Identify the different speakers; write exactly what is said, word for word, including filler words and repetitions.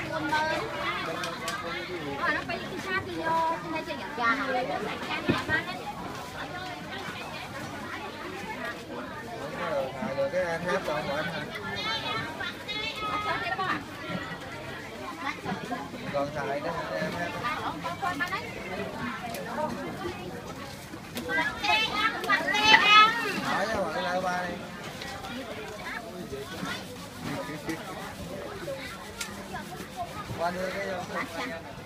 Speaker 1: buồn mơ. Nó nó phải sát đi vô, hay chơi giặt gà này.
Speaker 2: Rồi cái anh hát còn của anh hả? Còn xài đó em hát. Hỏi cho mọi người ba đi. Qua đưa cái vô.